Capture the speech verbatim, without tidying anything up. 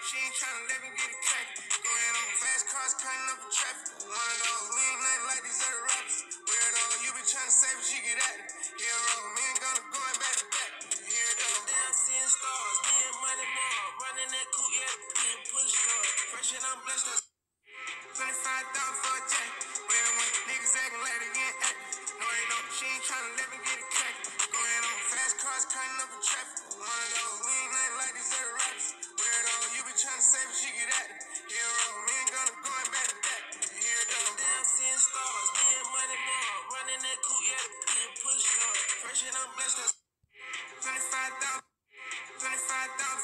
She ain't tryna let me get it cracked. Going on fast cars, cutting up the traffic. One of those, we ain't nothing like these other rappers. Weirdo, you be tryna say what she get at it. Hero, me ain't gonna going back to back. Here it goes. Down seeing stars, me and money more. Running that coupe, yeah, being pushed up. Fresh and I'm blessed up. twenty-five thousand for a jack. Whatever when niggas acting like they getting active. No, they don't. She ain't tryna let me get it cracked. Going on fast cars, cutting up the traffic. One of those, we ain't nothing like these other rappers. Weirdo, you be tryna say what she get at it. Hero, me ain't gonna going back to back. Here it goes. Down seeing stars, me and money more. Running that coupe, yeah, being pushed up. Fresh and I'm blessed up. twenty-five thousand. twenty-five thousand